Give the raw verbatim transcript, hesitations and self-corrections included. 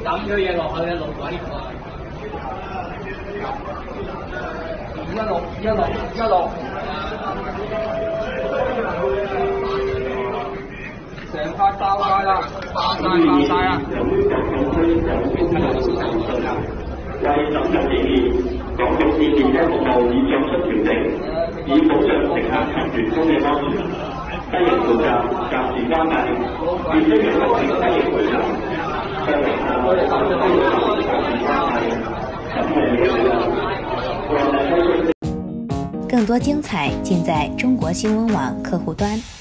抌咗嘢落去嘅路軌，一路一路一路，成塊爆晒啦，爆晒爆晒啊！ 為審慎起見，港鐵線列車服務已作出調整，以保障乘客及員工嘅安全。西營盤站暫時關閉，列車嘅行程西營盤站，向乘客提供西營盤暫時關閉。感謝你嘅配合，為大家。 更多精彩盡在中國新聞網客戶端。